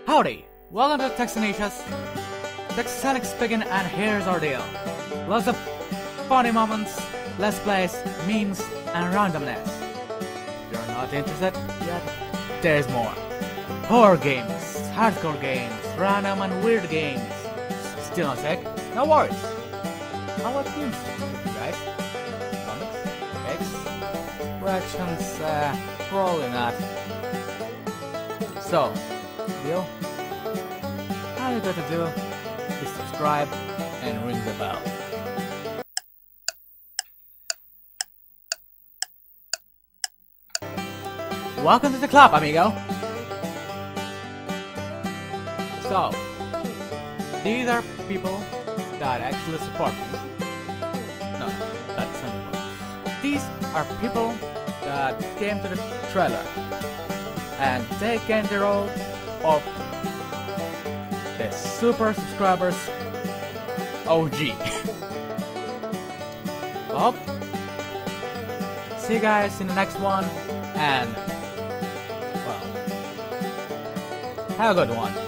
Howdy! Welcome to Texanicious. Texanics begin and here's our deal. Lots of funny moments, let's plays, memes, and randomness. If you're not interested yet, there's more. Horror games, hardcore games, random and weird games. Still not sick? No worries. How about games, you guys? Comics? Eggs? Reactions? Probably not. So, deal? All you gotta do is subscribe and ring the bell. Welcome to the club, amigo! So, these are people that actually support me. No, that's not people. These are people that came to the trailer and taken the role of the super subscribers OG. Well, see you guys in the next one, and well, have a good one.